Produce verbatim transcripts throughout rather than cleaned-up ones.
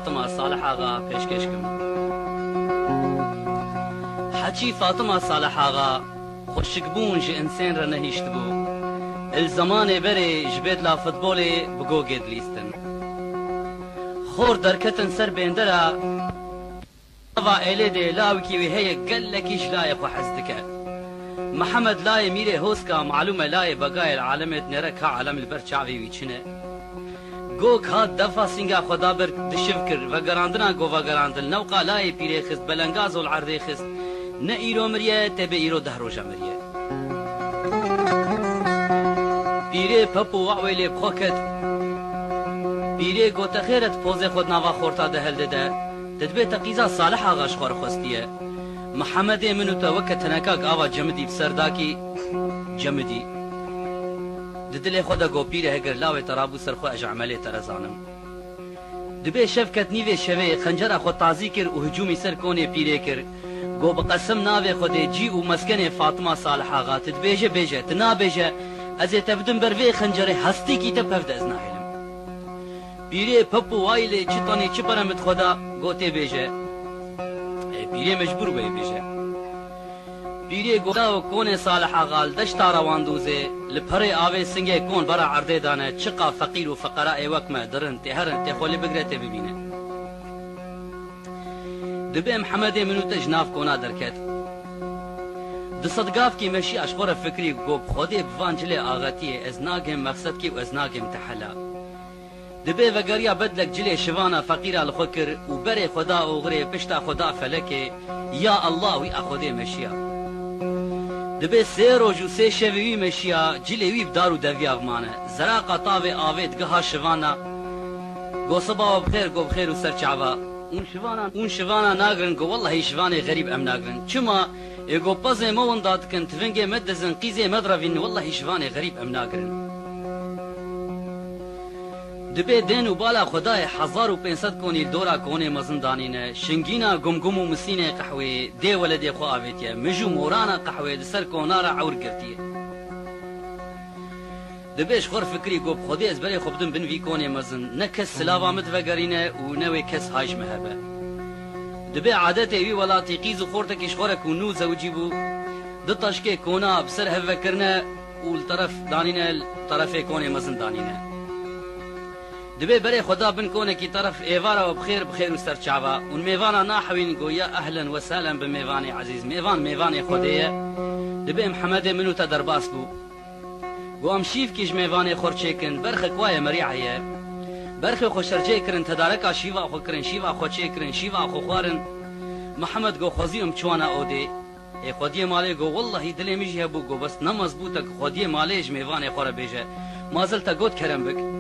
فاطمه صالح آغا پیشکش کم. حچی فاطمه صالح آغا خوشک بون جه انسان را نهیشت بو. الزمان بره جبید لا فوتبال بگو گید لیستن. خور درکتن سر بیندرا و ایلیده لاوکی و هی گلکی جلای خو حزدکه. محمد لاي ميري هوسكا معلومة لاي بقايا العالمت نرك ها عالم البرچاوي ويچنه گوك هات دفا سنگا خدا بر دشفكر وگراندنا گو وگراندل نوقا لاي پيري خست بلنگاز والعرضي خست نه ايرو مريه تبه ايرو دهروجا مريه پيري پپو وعويلي بخوكت پيري گو تخيرت پوزي خود ناوا خورتا دهل ده تدبه تقيزا صالح آغاش خور خستيه محمد منو توكا تنكاك آوا جمدي بسرداكي جمدي ددلي خدا گو پيره هگر لاوي ترابو سرخو اج عملي ترزانم دبي شفكت نيوي شوي خنجر خو تازي كر و هجومي سر كوني پيره كر گو بقسم ناوي خود جي و مسكن فاطمه صالح آغا تدبيجه بيجه تنا بيجه از تبدن بروي خنجر هستي كي تبفد از ناهلم پيره پپو وايلي چتاني چپرمت خدا گو تي بيجه پيري مجبور بي بيجه پيري گودا و كون صالح آغال دشتا رواندوزه لپره آوه سنگه كون برا عرده دانه چقا فقير و فقراء وكمه درن تهرن تخولي بگرته ببينه دبي محمد منو تجناف كونا دركت دصدقاف كي مشي اشخور فكري گوب خودي بوانجلي آغاتيه ازناگم مقصد كي و ازناگم تحلا دبي وگريا بدلك جلي شوانا فقيرا الخكر وبري خدا وغري بشتا خدا فلكي يا الله وي اخودي مشيا دبي سيرو جو سي شوي مشيا جلي وي بدارو دفيا غمانه زراقه طاوي آويت گها شوانا گو صبا بخير گو بخير وسر چعبا اون شوانا اون شوانا ناگرن گو والله شواني غريب ام ناگرن چما يگو پزه مون داد كنت فنگه مدزن قيزه مدرفين والله شواني غريب ام ناگرن دبي دين وبالا خداي حزار وبنسد كوني الدورا كوني مزندانينه شنگينا گمگم ومسينه قحوي دي ولدي خو آويتيا مجو مورانا قحوي دسر كونارا عور گرتيه دبيش خور فكري گوب خدي ازبري خبدن بن في كوني مزن نكس سلاوا متوگرينه ونوي كس هاج مهبه دبي عادته وي ولاتي قيز خورتك شخورك ونو زوجيبو دطشكي كونا بسر هفكرنا والطرف دانينه الطرف كوني مزن دانينه دبي بري خدا بن كونكي طرف ايفارا وبخير بخير وستر شعبا والميفانا ناحوين قو يا اهلا وسهلا بميفاني عزيز ميفان ميفاني خديه دبي محمد منو تدرباس بو قو امشيف كيج ميفاني خورچيكن برخ كوايا مريعيه برخ خوشرجي كرن تداركا شيفا خو كرن شيفا خو چيكرن شيفا خو خوارن محمد قو خزيم چوانا اودي اي خديه مالي قو والله دلي ميجي هبو قو بس نمزبوطك خديه ماليج ميفاني خورا بيجه ما زلت قوت كرم بك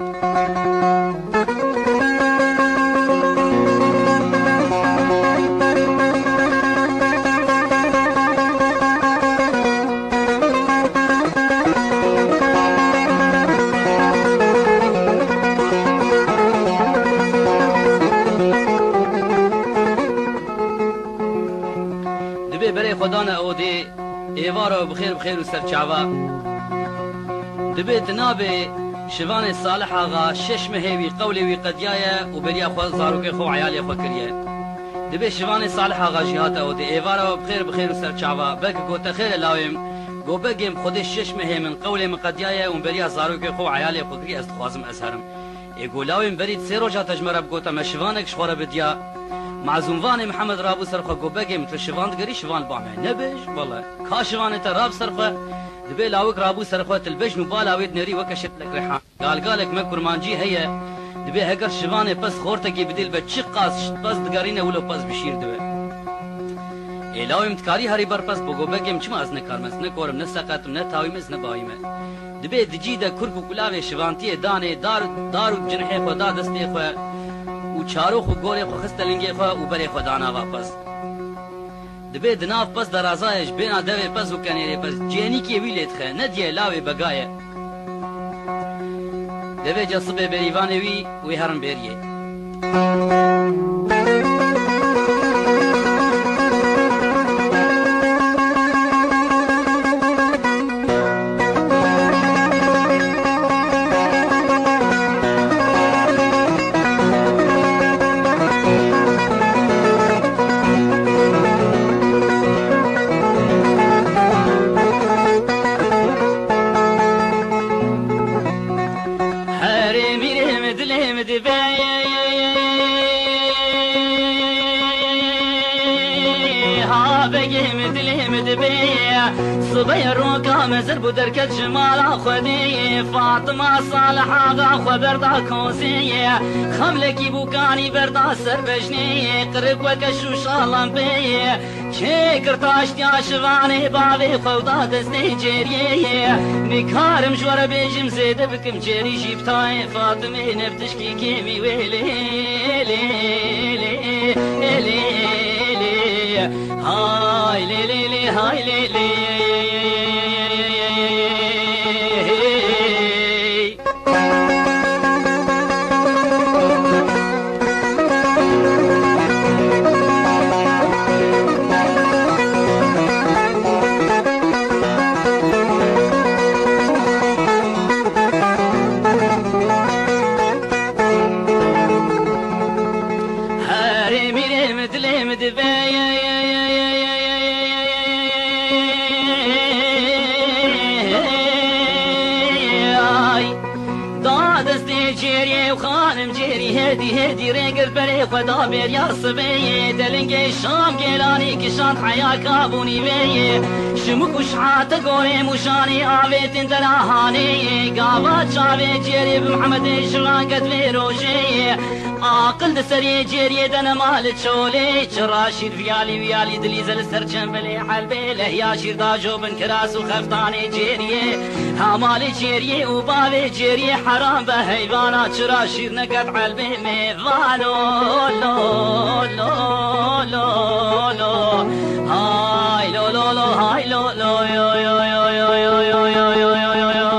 دبي بري خدانا اودي ايوارو بخير بخير وسر چاوا دبي تنابي شوان صالح آغا شش مهوي قولي وي قديايا وبريا خو زاروكي خو عيالي خو كريه دبي شوان صالح آغا جهات او دي ايفارا بخير بخير وسر چاوا بك گو تخير لاويم گو بگم خود شش مه من قولي من قديايا وبريا زاروكي خو عيالي خو كريه است خوازم ازهرم يقول لاويم بريد سيروجا تجمر بگوتا مشوانك شخوره بديا معزوموان محمد رابو سرخه گو بگم تو شوان دگري شوان بامه نبش والله کا شوان تراب سرخه دبي لاوك رابو سرخوت البجن وبالاويت نري وكشت لك ريحان قال قالك ما كرمانجي هي دبي هكر شفانه بس خورتكي بدل بتشقاس بس دقارينه ولو بس بشير دبي الاوي متكاري هري بر بس بوغو بگم چما از نکارمز نکورم نسقاتم نتاويمز نبايمه دبي دجيده كركو كلاوي شفانتي دانه دار دارو جنحه خدا دستي خو و چارو خو گوري خو خستلنگي خو و بري خدانا واپس دبي دناف بس درازايش بينا دوي بس وكانيري بس جيني كي ويلت خه نديه لاوي بقايه دبي جصبه بريفاني وي ويهرم بيريه دبي صبي الروكا مزر بدركة جمال خدي فاطمة صالح آغا خبر دا كوزي خملكي بوكاني بردا سر بجني قرب وكشو شالم بي چه کرتاشتیا شوانه باوی خودا دسته جریه نکارم جوار بیجم زیده بکم جری جیبتای فاطمه نفتش کی کمی ویلی لی لی لی لی های لی لی لی های لی لی هدي هدي ريقل بري خدا بير يا صبي دلنجي شام جيلاني كشان حيا كابوني بي شمك وشحات قوري مشاني آويت اندلاهاني قابات شاوي جيري بمحمد شران قد في روشي عاقل دسري جيري دنا مال تشولي شراشير فيالي ويالي دليزل سرچن بلي حلبي لهيا شير دا جوبن كراس وخفتاني جيري هامالي جيري وبابي جيري حرام بهيوانا شراشير نقد حلبي ميفانو لو لو لو لو هاي لو لو لو هاي لو لو يو يو يو يو يو يو يو يو يو يو يو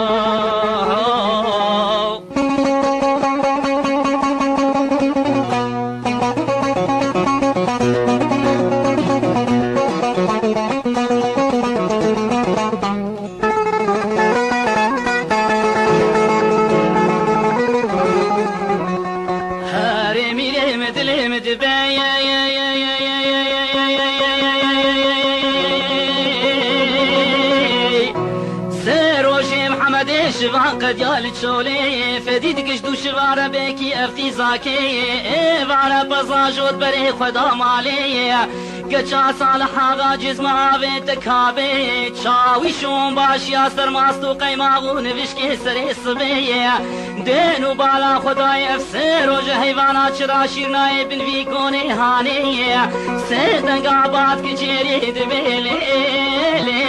شوان قد يالي تشولي فديد قشدو شوارا بيكي افتي زاكي ايه وارا بزاجود بري خدا مالي قچا صالح آغا جزم آوه تكابي چاوي شون باش ياسر ماستو قيماغو نوشكي سري صبي دينو بالا خداي افسر و جهيوانا چرا شيرناي بن في كوني هاني سيدن قابات كچيري دبي لي لي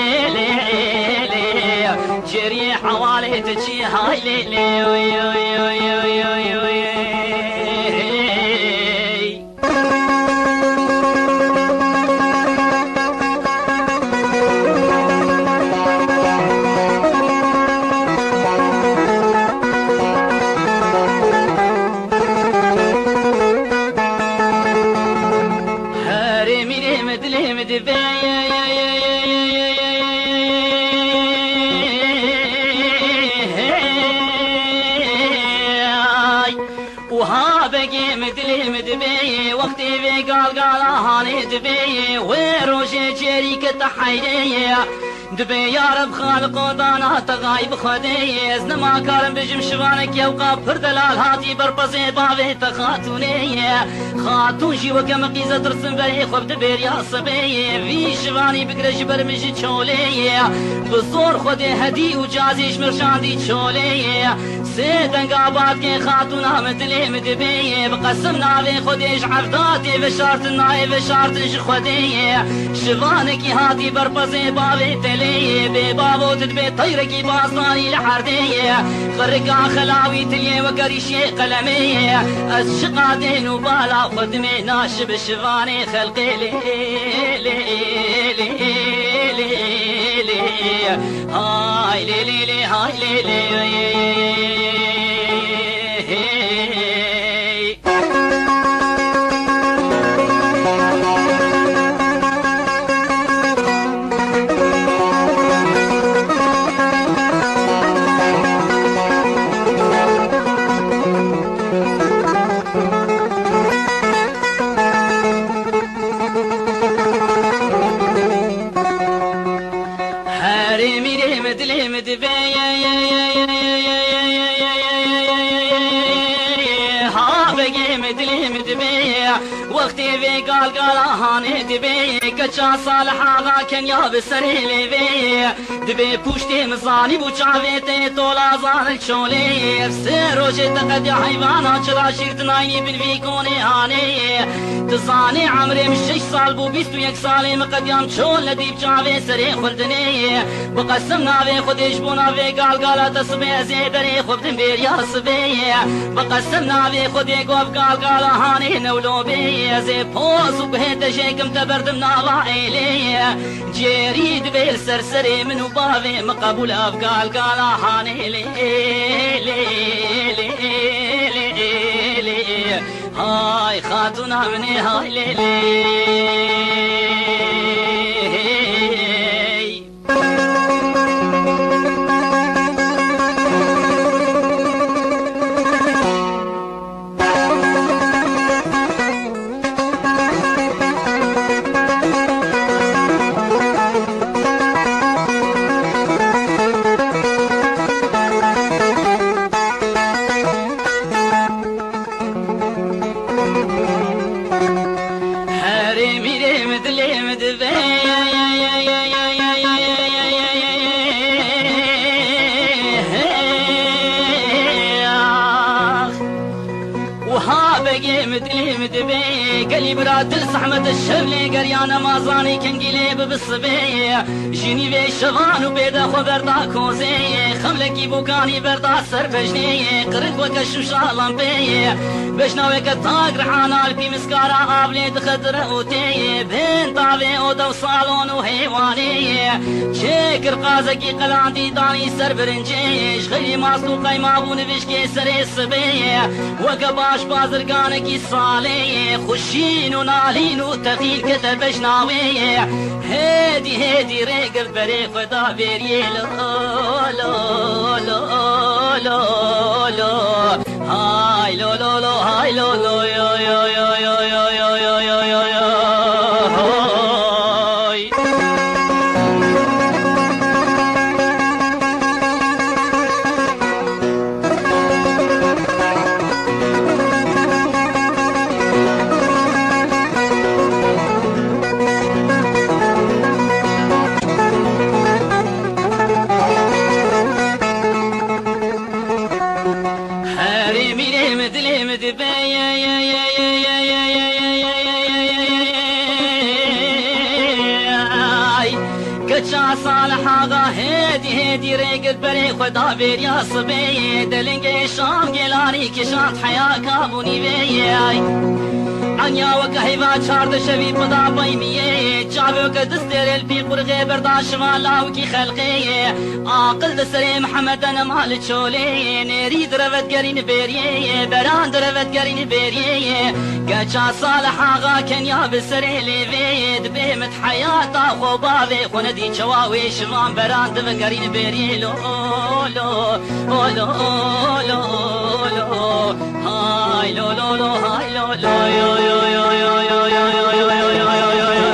لي جري حوالي تجي هاي لي لي وي وي وي وي وي وقتي في قال قال هاني دبي ويروشي جريك تحيي دبي يا رب خالق ودانا تغايب خدي ازن ما كارم بجم شوانك يوقع بردلال هاتي بربزي باوي تخاتوني خاتون شي وكم قيزة ترسم بري خب دبير يا صبي في شواني بقرش برمجي تشولي بصور خدي هدي وجازيش مرشاندي تشولي سيدن قابات كي خاتونا مدلي مدبي بقسم ناوي خديش عفداتي بشارت الناي بشارت خدي شوانك هاتي بربزي باوي تلي ببابو تدبي طيركي باصاني لحردي خرقا خلاوي تلي وكريشي قلمي الشقادين وبالا خدمي ناشب شواني خلقي لي لي لي لي لي هاي لي لي لي هاي لي لي وقتی وی گال گالهانه دبی کچا صالح آقا کنیا بسری لیوی دبی پوشتی مزانی بو چاویتی تولا زان چولی افسر روشی تقدی حیوانا چرا شیرت ناینی بن وی کونی هانی تزانی عمری مشش سال بو بیست و یک سالی مقدیام چون لدیب چاوی سری خلدنی بقسم ناوی خودش بو ناوی گال گالا تسبی زیدری خودم بیریا سبی بقسم ناوی خودی گوف گال گالا هانی نولو بی زی پوز و بهت شکم تبردم ناوا ایلی جرید بیل سرسری منو باوی مقبول افگال گالا هانی لی لی لی لی لی های خاتون منی های لی لی قلي براد الصحمة الشبلي قريانا مازاني كنقلي بالصبي جيني في شغان وبيدا خبردا كوزي خملكي بوكاني بردا سربجني قرب وكشو شالان بي بشناوي كتاق رحانا البي مسكارا آبلي دخدر اوتي بين طاوي اودا وصالون وهيواني شكر قازكي قلاندي داني سر برنجي شغلي ماسلو قيمابو نفشكي سري الصبي وقباش بازرقانكي صالي خشين ونالين وتغيين كتب شناوي هادي هادي ريق بري خدا بيري لو لو لو لو لو هاي لو لو لو هاي لو لو يو يو يو يو يو يو يو يو يو صالح آقا هدي هدي ريقت بري خدا بيريا صبي دلنجي شام جلاني كشات حياة كابوني بيي عنيا وكهيفا شارد شبي بدا بيمية جابي وكدستير البي قرغي برداش مالا وكي خلقي عاقل دسري محمد انا مال تشولي نريد رفت قرين بيري بران درفت قرين بيري قاچا صالح آغا كنيا بسري ليفيد بهمت حياتا خوباوي خوندي چواوي شوان بران دف قرين بيري لو لو لو لو لو هاي لو لو لو هاي لو لو يو يو يو يو يو يو يو يو يو يو يو يو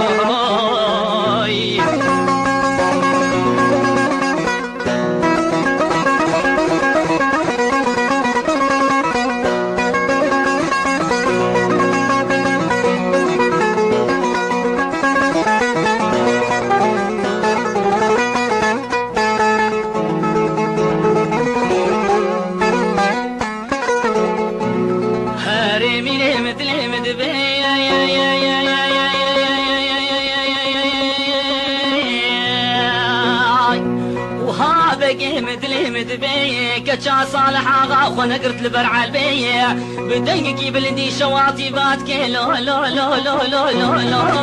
كتشا صالح آغا خونا قرت البرع البي بدنقي بلدي شواطي بات كيلو لو لو لو لو لو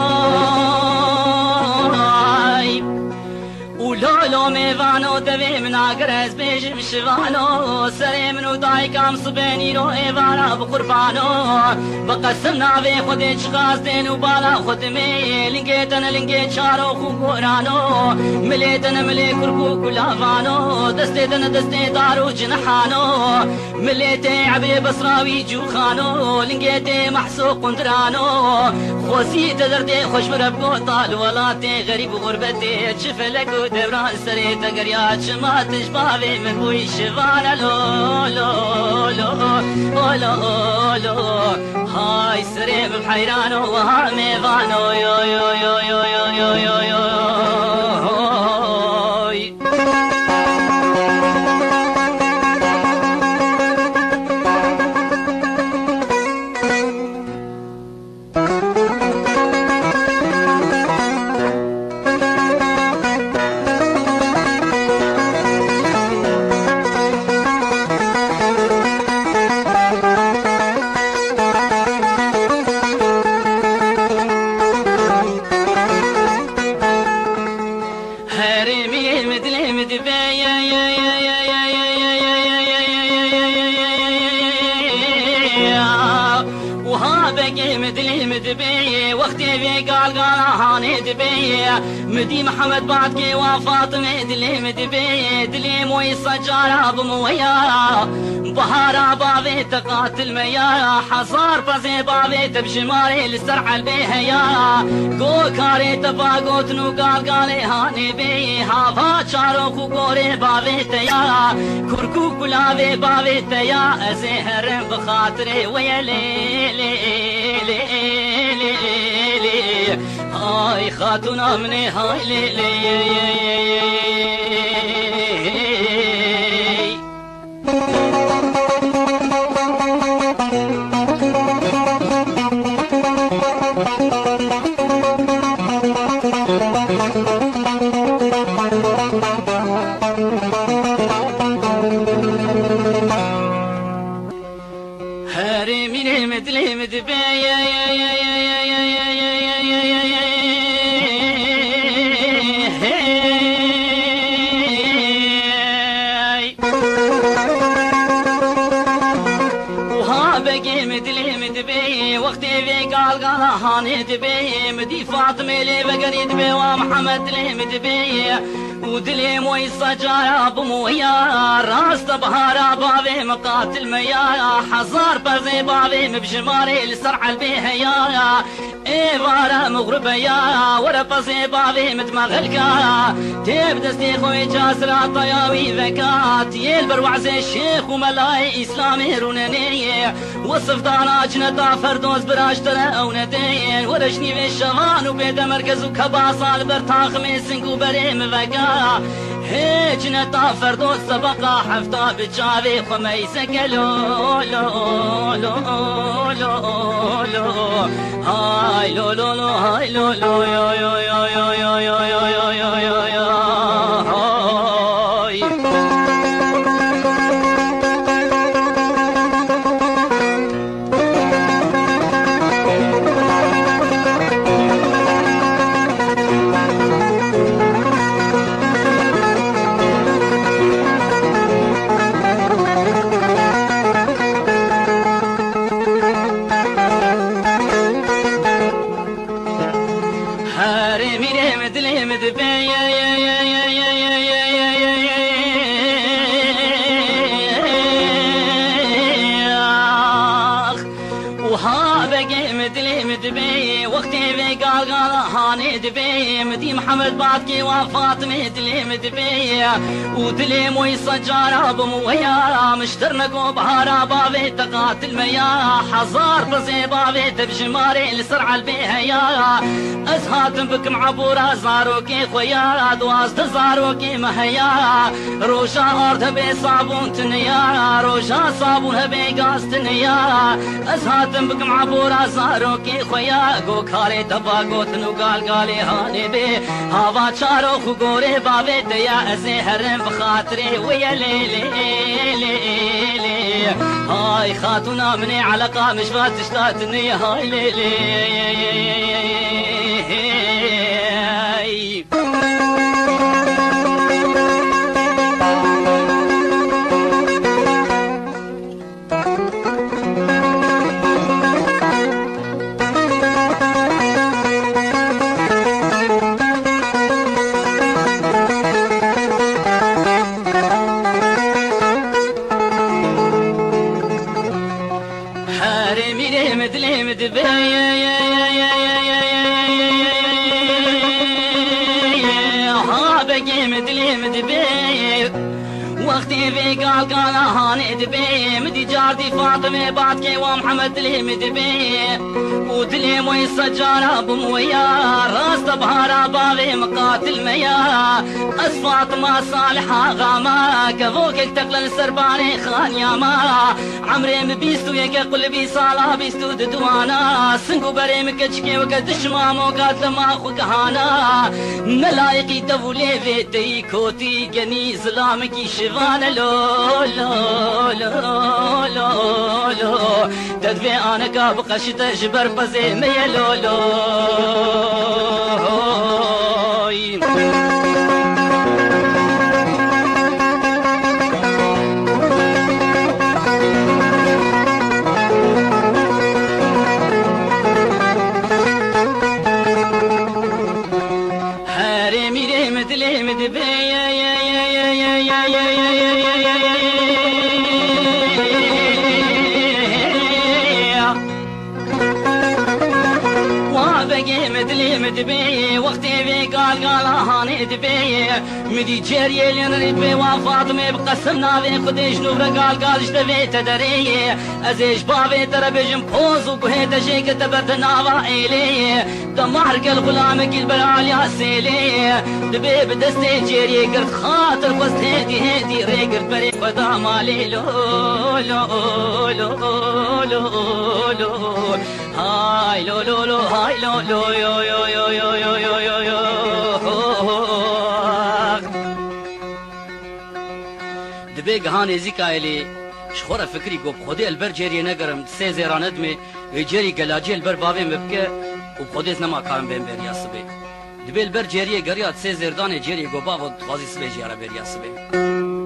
لو ولو لو ميفانو دبي من عقرز بيجي مشفانو سري منو داي كام صبيني رو ايفانا بقربانو بقسمنا في خدي شغاز دين وبالا خدمي لنقيت انا لنقيت شارو خو قرانو مليت انا ملي كركو كلافانو دستيت انا دستي دارو جنحانو مليتي عبي بصراوي جوخانو لنقيتي محسوق قندرانو خوسيت دردي خوش بربقو طال ولاتي غريب غربتي تشفلك دبران سريت قريات شما تشبابي من بوي شفانا لو لو لو لو لو هاي سريب بحيران وها ميضانو يو يو يو يو يو يو يو مدي محمد بعدك وفاطمة دلي مدبي دلي موي سجارة بمويا بهارا بابي تقاتل ميا حصار بزي بابي تبشماري لسرع البيهيا قو كاري تباقو تنو قال قالي هاني بي هافا شاروخو قوري بابي تيا كركو قلابي بابي تيا ازهر بخاطري ويا ليلي ليلي هاي خاتونا مني هاي لي لي هاري مني مدلي مدبي قال قال هاني دبي مدي فاطمة لي بقري دبي ومحمد لي مدبي ودلي موي سجارة بمويا راس بهارا بابي مقاتل ميا حصار بزي بابي مبشماري لسرع البيهيا ايه بارا مغربة يا ورا بزي بابي متمغلكا تيب دستي خوي جاسرة طياوي ذكات يلبر وعزي الشيخ وملاي اسلامي رونانية وصف دانا جنتا فردوس براشترا او ندين ورشني بالشغان وبيدا مركز وكباصة البرتاخ من سنقو بريم ذكا هيج نتا فردوس سبقا حفتا بتشافي خميسك لو لو لو لو لو هاي لو لو لو هاي لو لو يو يو يو يو يو يو يو يو يو يو هاي مدي محمد بعدك وفاطمة دلي مدبي ودلي موي سجارة بمويا مشترنكو بهارا بابي تقاتل ميا حزار بزي بابي تبشماري لسرع البيهيا ازهاتم بكم عبورا زاروكي خويا دواز تزاروكي مهيا روشا ارض هبي صابون تنيا روشا صابون هبي غاز تنيا ازهاتم بكم عبورا زاروكي خويا گو كاري تباقو تنو قال قالي هاني بي هوا چارو خو گوري بابي ديا ازي هرم بخاطري ويا ليلي ليلي هاي خاتونا مني علقة مش فاتشتاتني هاي ليلي وقت وقتی وی گال گال هانه دبی مدی جاردی فاطمه بعد که و محمد دلی مدبی و دلی موی سجارا بمویا راست بهارا باغی مقاتل میا از فاطمه صالحه غاما كفوكك تقلل سرباني خانيا ما عمري مبيستو يك قلبي صالا بيستو ددوانا سنقو بري مكتشكي وقدش ما موقات لما خوك هانا نلايقي دولي فيتي كوتي جني ظلامكي شفانا لو لو لو لو لو تدفي انا كابقش تجبر بزي ميا لو لو مدبي وقتي بي قال قال هاني دبي مدي جري لين بي وفاطمه بقسمنا بي خديش نور قال قال اشتبي تدري ازيش بابي ترى بجم فوز وبهيت جيك تبرد ناوا الي دمارك الغلام كل بلال يا سيلي دبي بدستي جري قرت خاطر بس هدي هدي ريقرت بري خدا مالي لو لو لو لو لو هاي لو لو لو هاي لو لو يو يو يو يو يو يو يو يو دبي جهان زيكا إلي شخورة فكري قب خدي البر جيري نقرم سي زيران دمي ويجري قلاجي البر بابي مبكي وبخديس نما كارم بين بريا سبي دبي البر جيري قريات سي زيردان جيري قبا وغازي سبي جيارة بريا سبي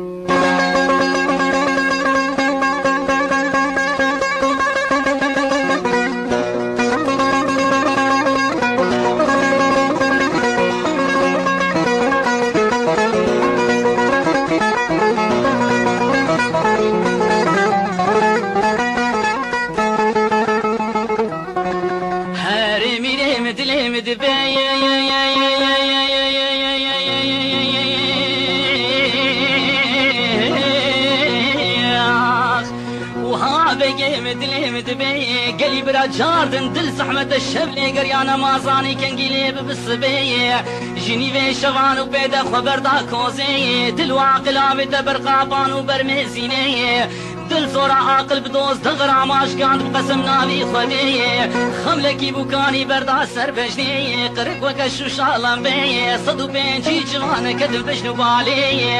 قلي برا جاردن دل زحمة الشبلي قريانا مازاني كان قليب بالصبي جنيفي شفان وبيدا خبر دا كوزي دل واقل عبد برقابان وبرمزيني دل صورة عاقل بدوز دغر عماش قاند بقسم نابي خدي خملكي بوكاني بردا سر بجني قرق وكشو شالم بي صدو بينجي جوانا كدب بجنو بالي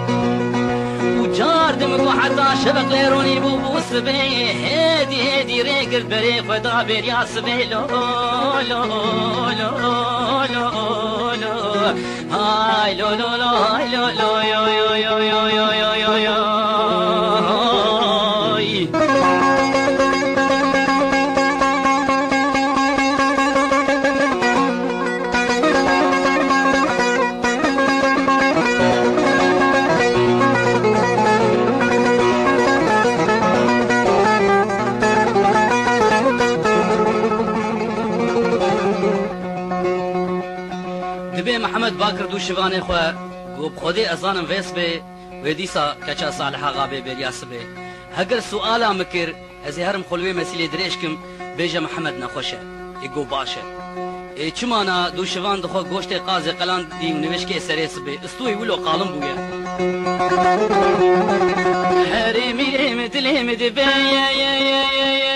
جاردم حتى شبق ليروني بوبوس بي هدي هدي ريق البري خدا بريا سبي لو لو لو لو لو هاي لو لو لو هاي لو لو يو يو يو يو يو يو يو محمد باكر دو شوانه خو گوب خودی ازانم ویس به ودیسا کچا صالحا غابه بریاس به هگر سوالا مکر از هرم خلوی مسیله درشکم بیجا محمد نخوشه ایگو باشه ای چمانا دو شوان دخو گوشت قاز قلان دی نوش که سریس به استوی ولو قالم بویا هری میرم دلم دبی یا یا یا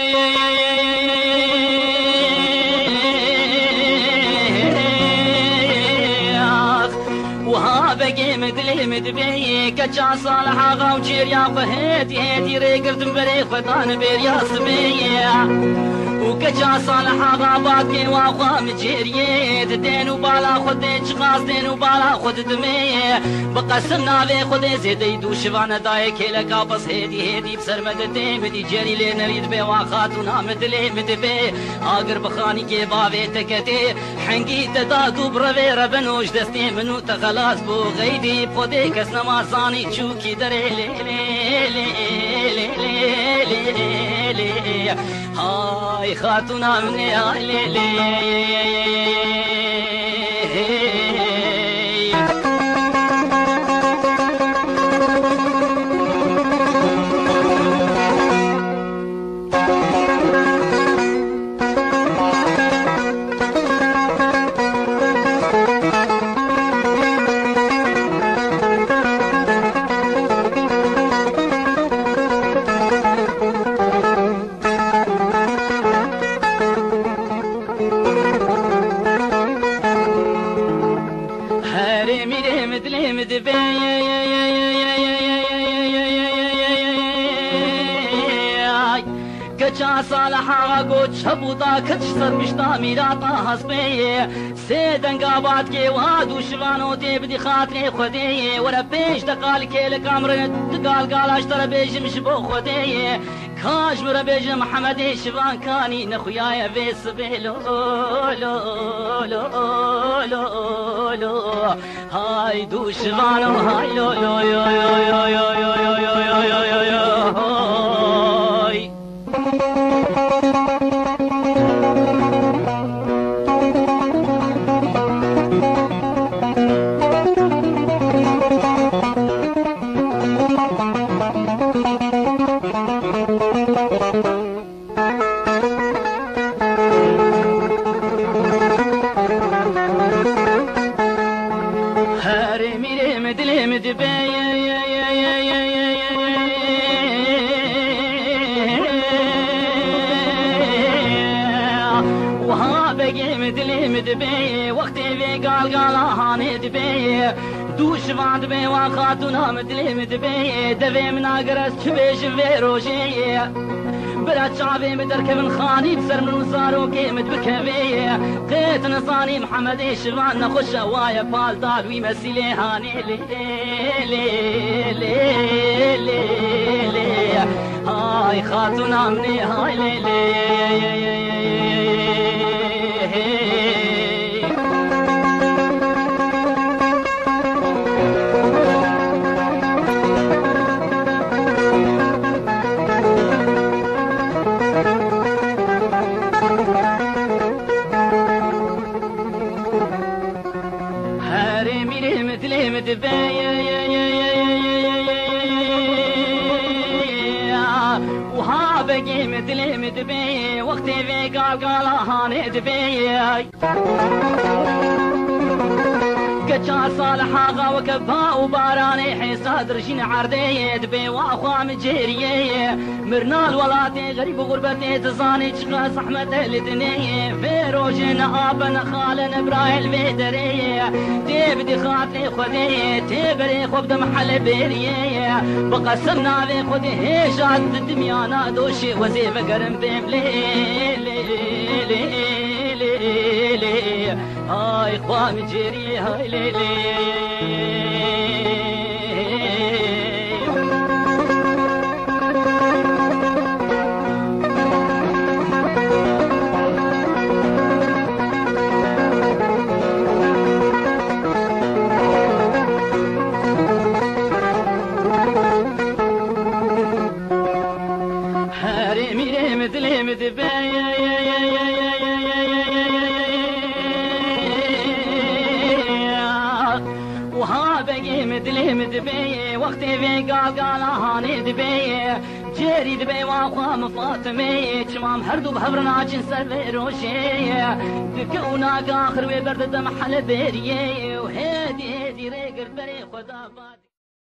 مدلي مدبي كجا صالحا غاو جيريا فهيتي هيتي ريقرتم بري خطان بيريا سبيا وكجا صالحا غابات كي واقوا مجيريه دين وبالا خدي شخاص دين وبالا خد دمي بقسمنا بي خدي زيدي دو شفانا داي كيلكا بس هيدي هيدي بسر مدتي مدي جيري لي نريد بي واخاتونا مدلي مدبي اقر بخاني كي بابي تكتي حنقي تدادو بروي ربنوش دستي منو تخلاص بو غيدي بخدي كس نمازاني تشوكي دري لي لي لي لي لي لي هاي خاتونا مني هاي لي لي كچا صالحا قوت شبودا كتشتر مشتا ميراتا حسبي سيدن قابات كي وادو شوانو تي بدي خاطري خدي ورا بيش دقال كي لكامرن دقال قال اشتر بيش مش بو خدي كاش مرا بيج محمد شوان كاني نخويا فيس بيلو لو لو لو لو هاي دو شوانو هاي لو لو يو يو يو يو يو يو يو يو يو يو هاي مدبي وقتي في قال قال هاني دبي دوش بعد بي وخاتونا مدلي مدبي دبي من اقرس تبيش في روشي بلا شعبي مدرك من خاني بسر من وصارو كيمد بكبي قيت نصاني محمد شفان نخش وايا بال دال ويمسيلي هاني لي لي لي لي لي هاي خاتونا مني هاي لي لي مدلي مدبي وقتي في قال قال هاني دبي كچا صالحا غا وكبا وباراني حساد رجين عردي دبي واخوا مجيري مرنال ولاتي غريب غربتي تزاني تشخاص احمد لدني في روجنا ابن خالن برايل فيدري تبدي خاطري خذي تبري خبد محل بيري بقسمنا في خذي هيشات الدميانا دوشي وزيف قرم بيم لي لي لي لي لي هاي خوام جيري هاي لي لي مدلي مدبي وقتي في قال قال هاني دبي جيري دبي واخوا مفاطمي تمام هردو بهبرنا جنسر في روشي دكونا اخر وبرد دم حل بيري وهدي هدي ريقر بري خدا